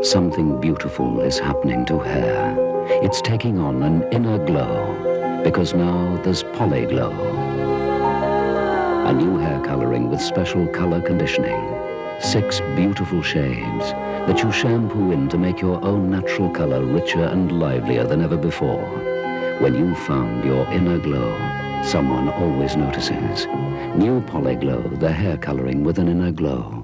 Something beautiful is happening to hair. It's taking on an inner glow, because now there's Polyglow. A new hair coloring with special color conditioning. 6 beautiful shades that you shampoo in to make your own natural color richer and livelier than ever before. When you've found your inner glow, someone always notices. New Polyglow, the hair coloring with an inner glow.